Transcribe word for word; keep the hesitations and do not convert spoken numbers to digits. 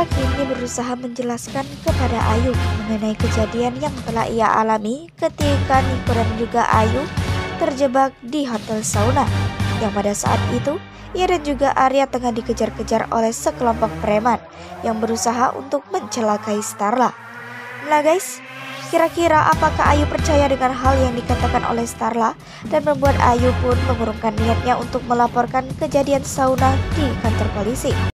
Nikola kini berusaha menjelaskan kepada Ayu mengenai kejadian yang telah ia alami ketika Niko dan juga Ayu terjebak di hotel sauna, yang pada saat itu ia dan juga Arya tengah dikejar-kejar oleh sekelompok preman yang berusaha untuk mencelakai Starla. Nah guys, kira-kira apakah Ayu percaya dengan hal yang dikatakan oleh Starla dan membuat Ayu pun mengurungkan niatnya untuk melaporkan kejadian sauna di kantor polisi?